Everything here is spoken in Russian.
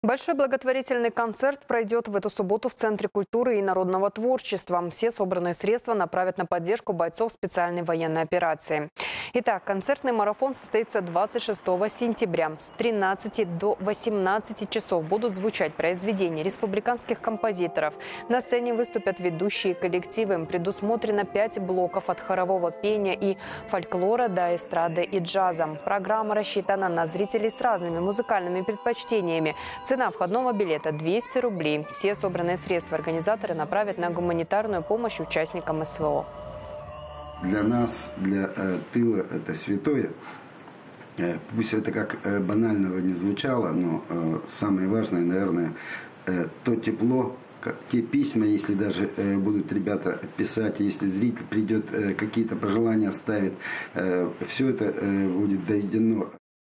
Большой благотворительный концерт пройдет в эту субботу в Центре культуры и народного творчества. Все собранные средства направят на поддержку бойцов специальной военной операции. Итак, концертный марафон состоится 26 сентября. С 13 до 18 часов будут звучать произведения республиканских композиторов. На сцене выступят ведущие коллективы. Предусмотрено 5 блоков от хорового пения и фольклора до эстрады и джаза. Программа рассчитана на зрителей с разными музыкальными предпочтениями. Цена входного билета – 200 рублей. Все собранные средства организаторы направят на гуманитарную помощь участникам СВО. Для нас, для тыла, это святое. Пусть это как банального не звучало, но самое важное, наверное, то тепло, те письма, если даже будут ребята писать, если зритель придет, какие-то пожелания оставит, все это будет доведено.